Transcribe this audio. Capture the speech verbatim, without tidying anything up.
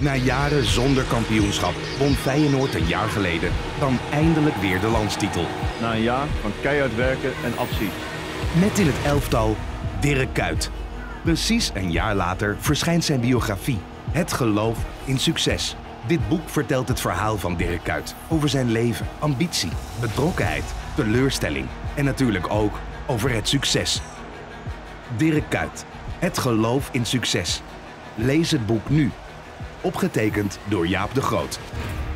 Na jaren zonder kampioenschap won Feyenoord een jaar geleden dan eindelijk weer de landstitel. Na een jaar van keihard werken en afzien. Met in het elftal Dirk Kuyt. Precies een jaar later verschijnt zijn biografie, Het geloof in succes. Dit boek vertelt het verhaal van Dirk Kuyt over zijn leven, ambitie, betrokkenheid, teleurstelling en natuurlijk ook over het succes. Dirk Kuyt, Het geloof in succes. Lees het boek nu. Opgetekend door Jaap de Groot.